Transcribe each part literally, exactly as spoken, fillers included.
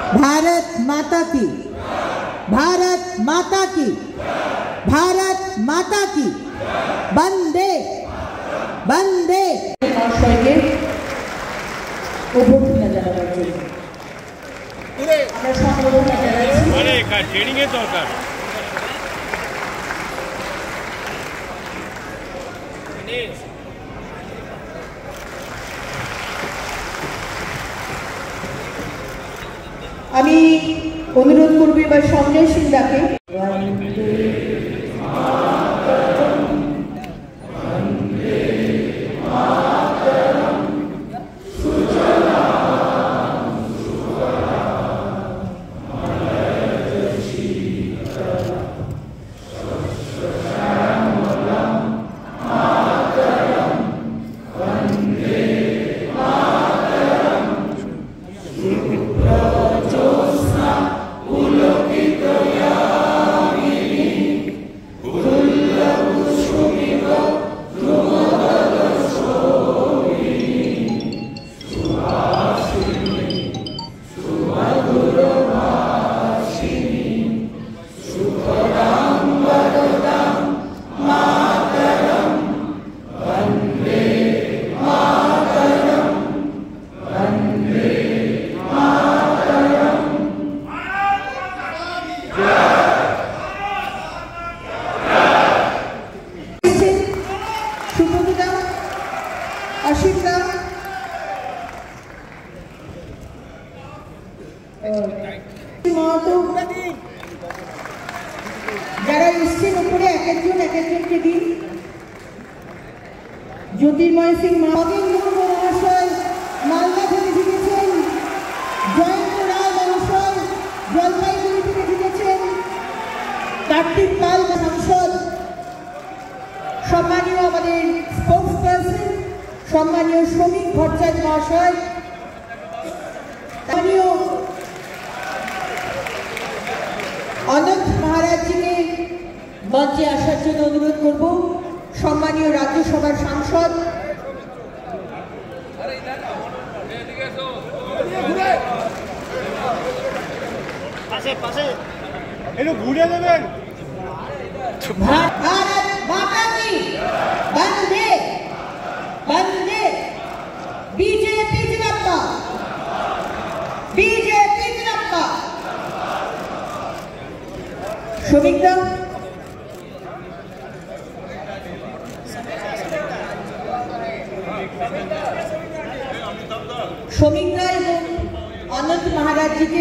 भारत माता की, भारत माता की, भारत माता की, वंदे वंदे। মহাশয়কে অভ্যর্থনা জানাবার জন্য আমরা সম্বোধনা জানাচ্ছি। মানে ট্রেনিং এর দরকার। আমি অনুরোধ করব এবার সঞ্জয় সিং দাকে। যারা এসছেন উপরে এক একজন এক একজনকে দিন। জ্যোতির্ময় সিং মহাশয় মালদা থেকে জিতেছেন, জয়ন্ত রায় মহাশয় জলপাইগুড়ি থেকে জিতেছেন, কার্তিক পাল সাংসদ, সম্মানীয় আমাদের স্পোর্টস পার্সন সম্মানীয় শ্রমিক ভট্টাচার্য মহাশয়, সম্মানীয় অনন্ত মহারাজজিকে মঞ্চে আসার জন্য অনুরোধ করব। সম্মানীয় রাজ্যসভার সাংসদ ঘুরে দেবেন। भारत माता की वंदे वंदे। बीजेपी जिंदाबाद, बीजेपी जिंदाबाद। श्रमिकदा श्रमिकदा এবং অনন্ত মহারাজজিকে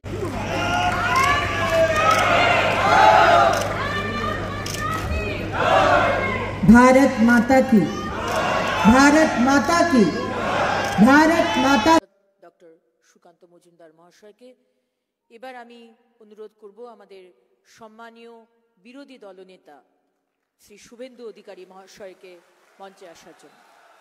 भारत माता की, भारत माता की, भारत माता। ডক্টর সুকান্ত মজুমদার মহাশয়কে এবার আমি অনুরোধ করব আমাদের সম্মানীয় বিরোধী দলনেতা শ্রী শুভেন্দু অধিকারী মহাশয়কে মঞ্চে আসার জন্য।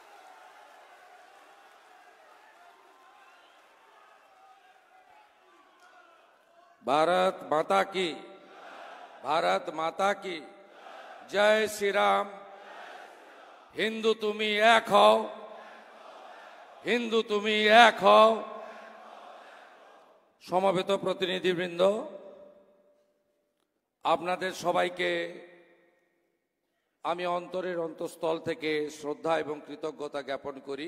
भारत माता की, भारत माता की जय श्री राम। हिंदू तुमी एक हओ, हिंदू तुमी एक हओ। समवेत प्रतिनिधिबृंद, आपनादेर सबाइके आमी अंतरेर अंतःस्थल थेके श्रद्धा एवं कृतज्ञता ज्ञापन करी।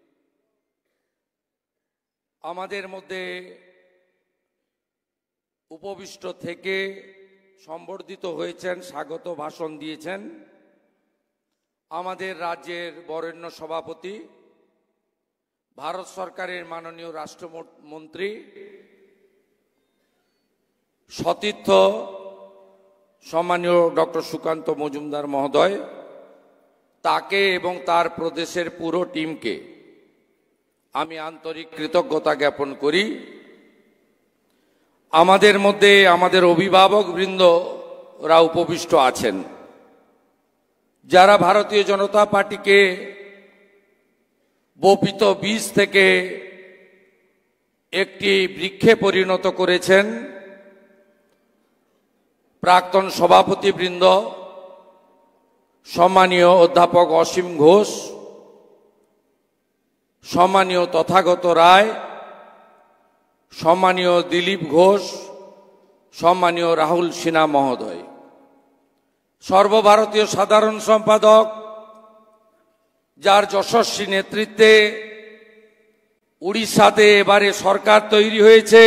आमादेर मध्य उपविष्ट थेके सम्बर्धित हয়েছেন, स्वागत भाषण दिएছেন आमादेर राज्येर बरेण्य सभापति भारत सरकारेर माननीय राष्ट्रमंत्री सतीर्थ सम्मानीय डॉक्टर सुकान्त मजुमदार महोदय, ताके एवं तार प्रदेशेर पुरो टीमके आमी आंतरिक कृतज्ञता ज्ञापन करी। आमादेर मध्य आमादेर अभिभावक बृंदरा उपविष्ट आছেন, যারা भारतीय जनता पार्टी के বপিত বীজ থেকে একটি বৃক্ষে পরিণত করেছেন। प्राक्तन सभापति बृंद सम्मानीय अध्यापक असीम घोष, सम्मानीय तथागत राय, সম্মানীয় দিলীপ ঘোষ, সম্মানীয় রাহুল সিনহা মহোদয়, সর্বভারতীয় সাধারণ সম্পাদক যার যশস্বী নেতৃত্বে উড়িষ্যাতে এবারে সরকার তৈরি হয়েছে,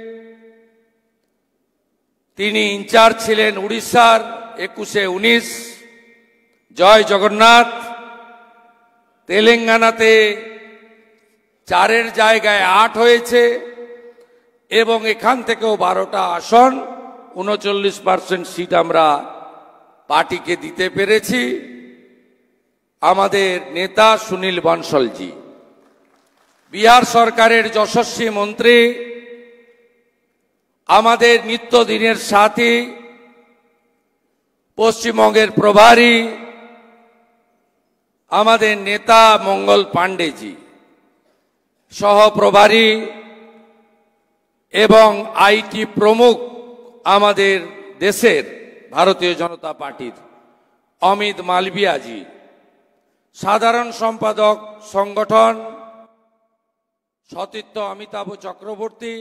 তিনি ইনচার্জ ছিলেন উড়িষ্যার একুশে উনিশ, জয় জগন্নাথ। তেলেঙ্গানাতে চারের জায়গায় আট হয়েছে এবং এখান থেকেও বারোটা আসন, উনচল্লিশ পার্সেন্ট সিট আমরা পার্টিকে দিতে পেরেছি। আমাদের নেতা সুনীল বনশলজি, বিহার সরকারের যশস্বী মন্ত্রী, আমাদের নিত্যদিনের সাথী, পশ্চিমবঙ্গের প্রভারী আমাদের নেতা মঙ্গল পাণ্ডেজি, সহপ্রভারী এবং আইটি প্রমুখ আমাদের দেশের ভারতীয় জনতা পার্টির অমিত মালভিয়াজি, সাধারণ সম্পাদক সংগঠন সতীর্থ অমিতাভ চক্রবর্তী,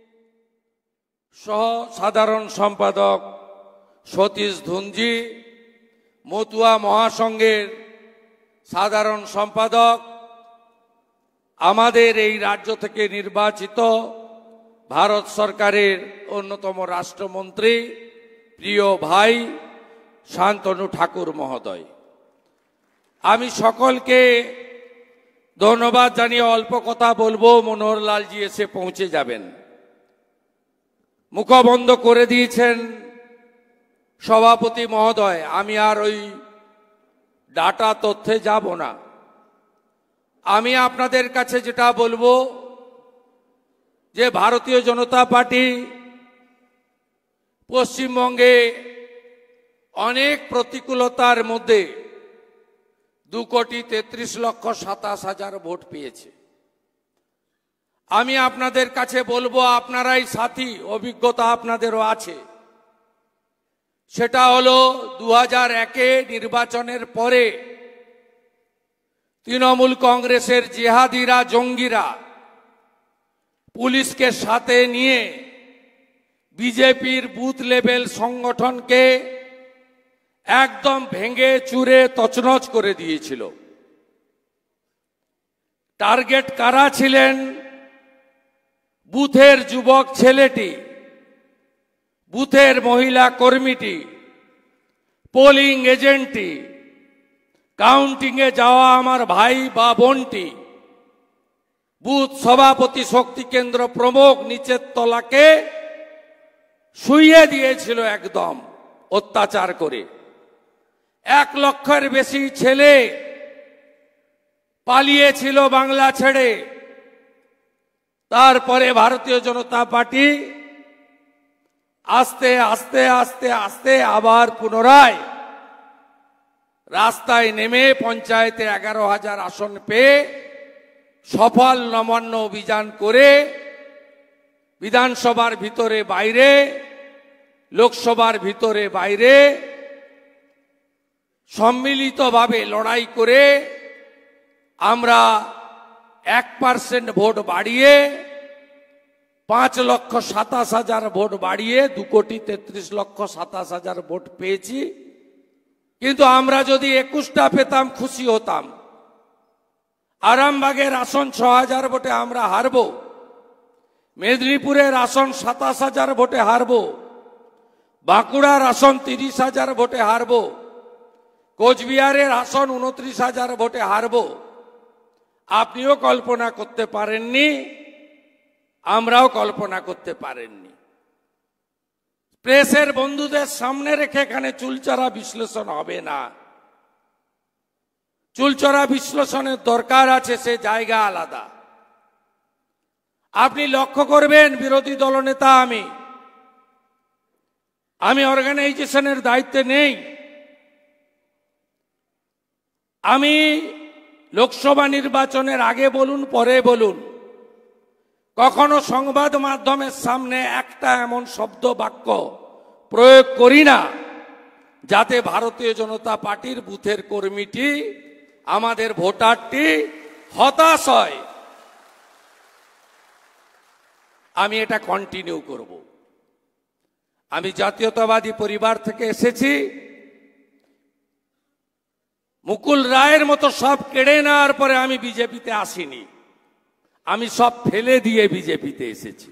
সহ সাধারণ সম্পাদক সতীশ ধুনজি, মতুয়া মহাসংঘের সাধারণ সম্পাদক, আমাদের এই রাজ্য থেকে নির্বাচিত ভারত সরকারের অন্যতম রাষ্ট্রমন্ত্রী প্রিয় ভাই শান্তনু ঠাকুর মহোদয়, আমি সকলকে ধন্যবাদ জানিয়ে অল্প কথা বলবো। মনোহর লালজি এসে পৌঁছে যাবেন। মুখ বন্ধ করে দিয়েছেন সভাপতি মহোদয়, আমি আর ওই ডাটা তথ্যে যাব না। আমি আপনাদের কাছে যেটা বলবো যে ভারতীয় জনতা পার্টি পশ্চিমবঙ্গে অনেক প্রতিকূলতার মধ্যে দু কোটি তেত্রিশ লক্ষ সাতাশ হাজার ভোট পেয়েছে। আমি আপনাদের কাছে বলবো, আপনারাই সাথী, অভিজ্ঞতা আপনাদেরও আছে। সেটা হলো দু হাজার একে নির্বাচনের পরে তৃণমূল কংগ্রেসের জিহাদিরা, জঙ্গিরা পুলিশকে সাথে নিয়ে বিজেপির বুথ লেভেল সংগঠনকে একদম ভেঙে চুরে তছনছ করে দিয়েছিল। টার্গেট কারা ছিলেন? বুথের যুবক ছেলেটি, বুথের মহিলা কর্মীটি, পোলিং এজেন্টটি, কাউন্টিংয়ে যাওয়া আমার ভাই বা বোনটি, বুথ সভাপতি, শক্তি কেন্দ্র প্রমুখ, নিচের তলাকে শুইয়ে দিয়েছিল একদম অত্যাচার করে। এক লক্ষের বেশি ছেলে পালিয়েছিল বাংলা ছেড়ে। তারপরে ভারতীয় জনতা পার্টি আস্তে আস্তে আস্তে আস্তে আবার পুনরায় রাস্তায় নেমে পঞ্চায়েতে এগারো হাজার আসন পেয়ে সফল নবান্ন অভিযান করে বিধানসভার ভিতরে বাইরে, লোকসভার ভিতরে বাইরে সম্মিলিতভাবে লড়াই করে আমরা এক পার্সেন্ট ভোট বাড়িয়ে পাঁচ লক্ষ সাতাশ হাজার ভোট বাড়িয়ে দু কোটি তেত্রিশ লক্ষ সাতাশ হাজার ভোট পেয়েছি। কিন্তু আমরা যদি একুশটা পেতাম খুশি হতাম। আরামবাগের আসন ছ হাজার ভোটে আমরা হারব, মেদিনীপুরের আসন সাতাশ হাজার ভোটে হারব, বাঁকুড়ার আসন তিরিশ হাজার ভোটে হারব, কোচবিহারের আসন উনত্রিশ হাজার ভোটে হারব। আপনিও কল্পনা করতে পারেননি, আমরাও কল্পনা করতে পারেননি। প্রেসের বন্ধুদের সামনে রেখে এখানে চুলচরা বিশ্লেষণ হবে না। চুলচরা বিশ্লেষণের দরকার আছে, সে জায়গা আলাদা। আপনি লক্ষ্য করবেন, বিরোধী দলনেতা আমি আমি অর্গানাইজেশনের দায়িত্বে নেই। আমি লোকসভা নির্বাচনের আগে বলুন পরে বলুন, কখনো সংবাদ মাধ্যমের সামনে একটা এমন শব্দ বাক্য প্রয়োগ করি না যাতে ভারতীয় জনতা পার্টির বুথের কর্মীটি, আমাদের ভোটারটি হতাশ হয়। আমি এটা কন্টিনিউ করব। আমি জাতীয়তাবাদী পরিবার থেকে এসেছি, মুকুল রায়ের মতো সব কেড়ে নেওয়ার পরে আমি বিজেপিতে আসিনি, আমি সব ফেলে দিয়ে বিজেপিতে এসেছি।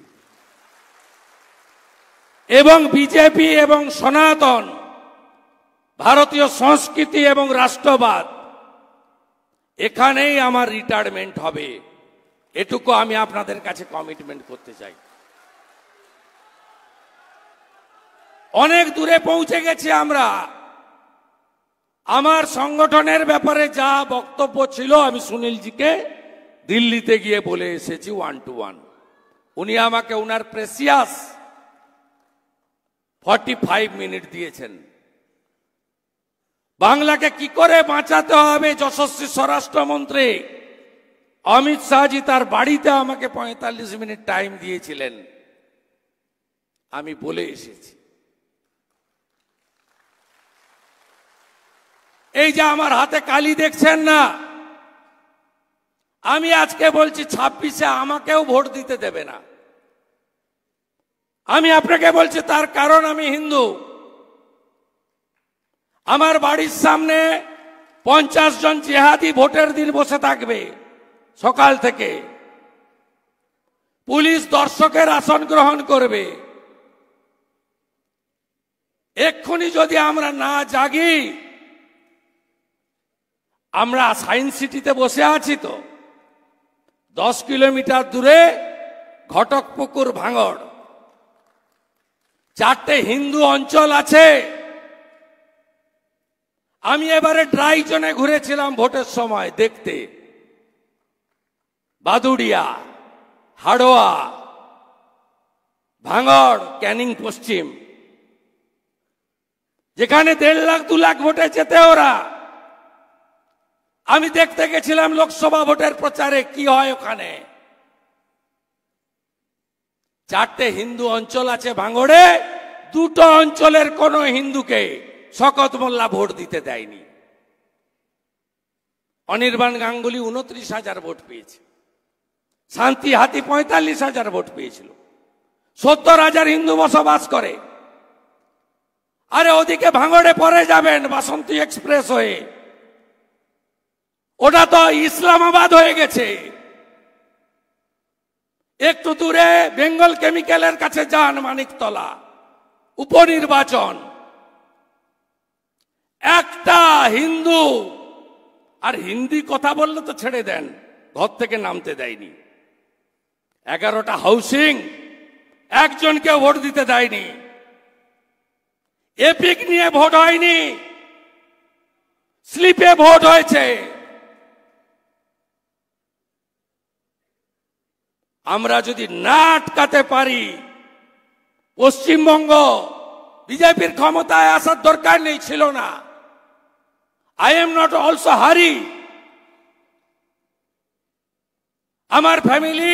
এবং বিজেপি এবং সনাতন ভারতীয় সংস্কৃতি এবং রাষ্ট্রবাদ, এখানেই আমার রিটায়ারমেন্ট হবে, এটুকু আমি আপনাদের কাছে কমিটমেন্ট করতে চাই। অনেক দূরে পৌঁছে গেছি আমরা। আমার সংগঠনের ব্যাপারে যা বক্তব্য ছিল আমি সুনীলজিকে দিল্লিতে গিয়ে বলে এসেছি ওয়ান টু ওয়ান। উনি আমাকে উনার প্রেসিয়াস ফর্টি ফাইভ মিনিট দিয়েছেন। বাংলাকে কি করে বাঁচাতে হবে, যশস্বী স্বরাষ্ট্রমন্ত্রী অমিত শাহজি তার বাড়িতে আমাকে পঁয়তাল্লিশ মিনিট টাইম দিয়েছিলেন, আমি বলে এসেছি। এই যে আমার হাতে কালি দেখছেন না, আমি আজকে বলছি ছাব্বিশে আমাকেও ভোট দিতে দেবে না। আমি আপনাকে বলছি তার কারণ আমি হিন্দু। আমার বাড়ির সামনে পঞ্চাশ জন জেহাদি ভোটের দিন বসে থাকবে সকাল থেকে, পুলিশ দর্শকের আসন গ্রহণ করবে। এক্ষুনি যদি আমরা না জাগি, আমরা সায়েন্স সিটিতে বসে আছি তো, দশ কিলোমিটার দূরে ঘটকপুকুর ভাঙড়, চারটে হিন্দু অঞ্চল আছে। আমি এবারে ড্রাই জোনে ঘুরেছিলাম ভোটের সময় দেখতে, বাদুড়িয়া, হাড়োয়া, ভাঙড়, ক্যানিং পশ্চিম, যেখানে দেড় লাখ দু লাখ ভোটে যেতে ওরা। আমি দেখতে গেছিলাম লোকসভা ভোটের প্রচারে কি হয় ওখানে। চারটে হিন্দু অঞ্চল আছে ভাঙড়ে, দুটো অঞ্চলের কোন হিন্দুকে শকত মোল্লা ভোট দিতে দেয়নি। অনির্বাণ গাঙ্গুলি উনত্রিশ হাজার ভোট পেয়েছে, শান্তি হাতি পঁয়তাল্লিশ হাজার ভোট পেয়েছিল। সত্তর হাজার হিন্দু বসবাস করে। আরে ওদিকে ভাঙড়ে পরে যাবেন বাসন্তী এক্সপ্রেস হয়ে, ওটা তো ইসলামাবাদ হয়ে গেছে। একটু দূরে বেঙ্গল কেমিক্যালের কাছে যান, মানিকতলা, উপনির্বাচন, একটা হিন্দু, আর হিন্দি কথা বললে তো ছেড়ে দেন, ঘর থেকে নামতে দেয়নি। এগারোটা হাউসিং, একজনকে ভোট দিতে দেয়নি। এপিক নিয়ে ভোট হয়নি, স্লিপে ভোট হয়েছে। আমরা যদি না আটকাতে পারি, পশ্চিমবঙ্গ বিজেপির ক্ষমতায় আসার দরকার নেই, ছিল না। আই এম নট অলসো হারি। আমার ফ্যামিলি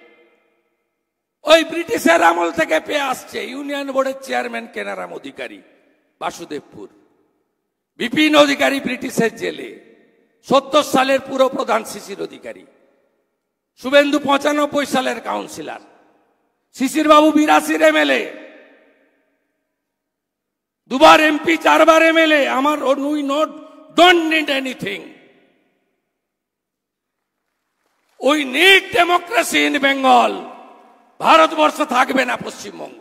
ওই ব্রিটিশের আমল থেকে পেয়ে আসছে। ইউনিয়ন বোর্ডের চেয়ারম্যান কেনারাম অধিকারী, বাসুদেবপুর, বিপিন অধিকারী ব্রিটিশের জেলে, সত্তর সালের পুরো প্রধান শিশির অধিকারী, শুভেন্দু পঁচানব্বই সালের কাউন্সিলর, শিশির বাবু বিরাশির এমএলএ, দুবার এমপি, চারবার এমএলএ। আমার we not don't need anything, we need democracy in Bengal. Bharatvarsha থাকবে না পশ্চিমবঙ্গ।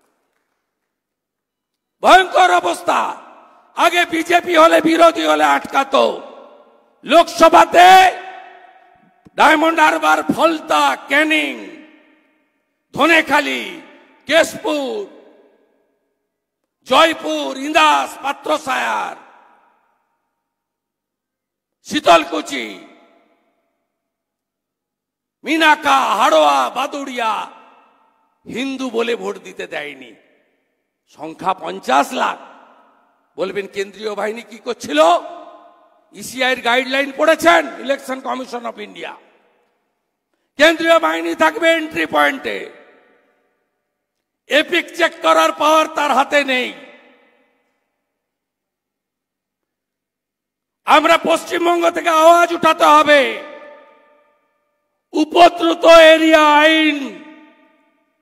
ভয়ঙ্কর অবস্থা। আগে বিজেপি হলে, বিরোধী হলে আটকাতো। লোকসভাতে Diamond Harbour, Falta, Canning, Dhanekhali, Keshpur, Joypur, Indas, Patrasayar, Sitalkuchi, Minakha, Haroa, Baduria হিন্দু বলে ভোট দিতে দেয়নি। সংখ্যা পঞ্চাশ লাখ। বলবেন কেন্দ্রীয় বাহিনী কি করছিল? ইসিআইয়ের গাইডলাইন পড়েছেন? ইলেকশন কমিশন অফ ইন্ডিয়া, কেন্দ্রীয় বাহিনী থাকবে এন্ট্রি পয়েন্টে। এপিক চেক করার পাওয়ার তার হাতে নেই। আমরা পশ্চিমবঙ্গ থেকে আওয়াজ উঠাতে হবে। উপদ্রুত এরিয়া আইন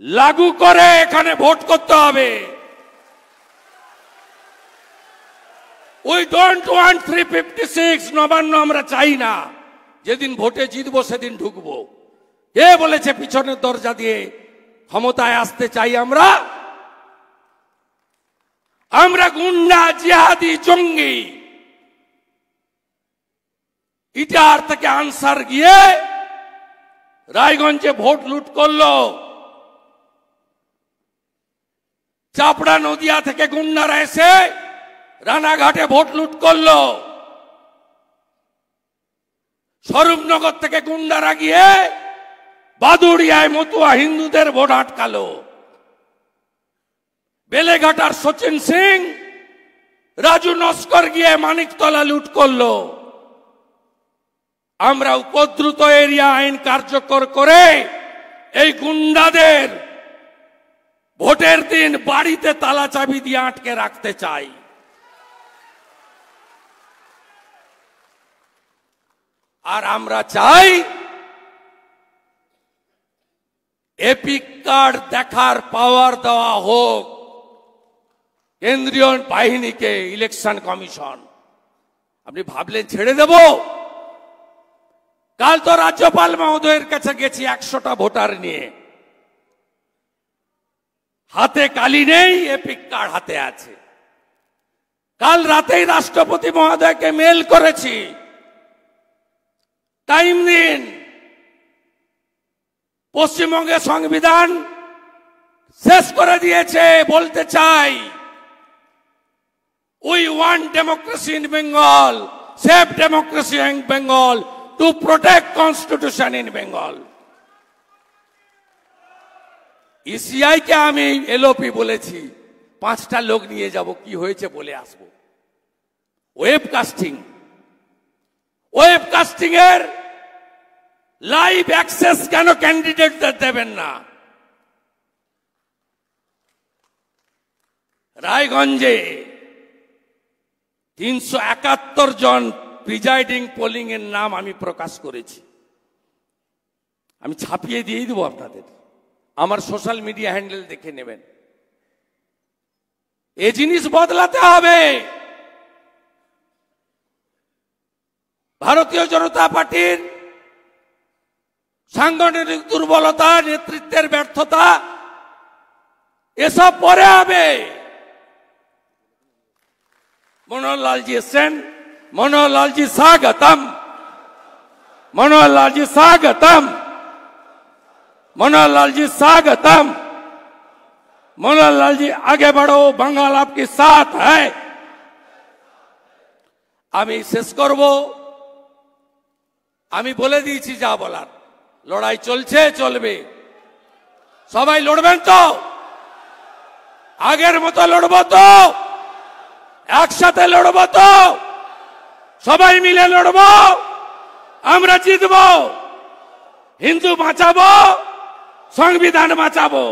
লাগু করে এখানে ভোট করতে হবে। We don't want three fifty six Nabanna আমরা চাই না। যেদিন ভোটে জিতবো সেদিন ঢুকবো। কে বলেছে পিছনের দরজা দিয়ে ক্ষমতায় আসতে চাই আমরা? আমরা গুন্ডা, জিহাদি, জঙ্গি। ইটার থেকে আনসার গিয়ে রায়গঞ্জে ভোট লুট করলো। চাপড়া নদিয়া থেকে গুন্ডারা এসে রানাঘাটে ভোট লুট করলো। স্বরূপনগর থেকে গুন্ডারা গিয়ে বাদুড়িয়ায় মতুয়া হিন্দুদের ভোট আটকালো। বেলেঘাটার সচিন সিং, রাজু নস্কর গিয়ে মানিকতলা লুট করলো। আমরা উপদ্রুত এরিয়া আইন কার্যকর করে এই গুন্ডাদের ভোটের দিন বাড়িতে তালা চাবি দিয়ে আটকে রাখতে চাই। আর আমরা চাই এপিক কার্ড দেখার পাওয়ার দেওয়া হোক কেন্দ্রীয় বাহিনীকে, ইলেকশন কমিশন। আপনি ভাবলেন ছেড়ে দেব? কাল তো রাজ্যপাল মহোদয়ের কাছে গেছি একশোটা ভোটার নিয়ে, হাতে কালি নেই, এপিক কার্ড হাতে আছে। কাল রাতেই রাষ্ট্রপতি মহোদয়কে মেল করেছি, টাইম দিন। পশ্চিমবঙ্গের সংবিধান শেষ করে দিয়েছে। বলতে চাই, we want democracy in Bengal, safe democracy in Bengal, to protect constitution in Bengal. ECI কে আমি এলওপি বলেছি, পাঁচটা লোক নিয়ে যাব, কি হয়েছে বলে আসবো। ওয়েবকাস্টিং, ওয়েবকাস্টিং এর লাইভ অ্যাক্সেস কেন ক্যান্ডিডেটদের দেবেন না? রায়গঞ্জে তিনশো একাত্তর জন প্রিজাইডিং পোলিং এর নাম আমি প্রকাশ করেছি। আমি ছাপিয়ে দিয়ে দেবো আপনাদের, আমার সোশ্যাল মিডিয়া হ্যান্ডেল দেখে নেবেন। এ জিনিস বদলাতে হবে। ভারতীয় জনতা পার্টির সাংগঠনিক দুর্বলতা, নেতৃত্বের ব্যর্থতা, এসব পরে হবে। मनोहर लाल जी एसेन, मनोहर लाल जी स्वागतम, मनोहर लाल जी स्वागतम, मनोहर लाल जी स्वागतम, मनोहर लाल जी आगे बढ़ो, बंगाल आपके साथ है। আমি শেষ করব। আমি বলে দিয়েছি যা বলার। লড়াই চলছে, চলবে। সবাই লড়বেন তো? আগের মতো লড়বো তো? একসাথে লড়বো তো? সবাই মিলে লড়বো, আমরা জিতবো। হিন্দু বাঁচাবো, সংবিধান বাঁচাবো।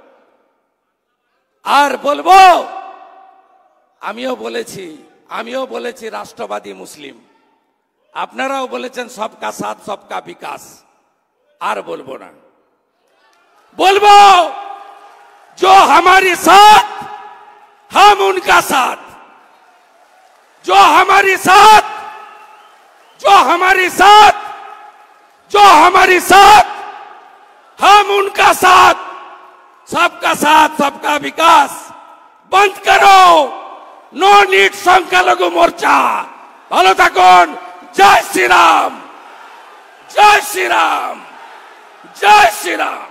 আর বলবো, আমিও বলেছি, আমিও বলেছি রাষ্ট্রবাদী মুসলিম, আপনারাও বলেছেন সবকা সাথ সবকা বিকাশ। আর বলবো না, বলবো जो हमारे साथ हम उनका साथ, जो हमारे साथ, जो हमारे साथ, जो हमारे साथ, हम उनका साथ। सबका साथ सबका विकास बंद करो, नो नीड संख्यालघु मोर्चा। ভালো থাকুন। জয় শ্রীরাম, জয় শ্রীরাম, জয় শ্রীরাম।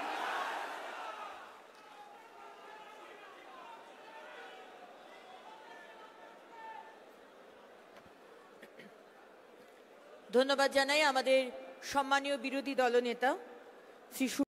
ধন্যবাদ জানাই আমাদের সম্মানীয় বিরোধী দলনেতা শ্রী